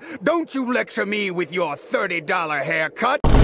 Don't you lecture me with your $30 haircut.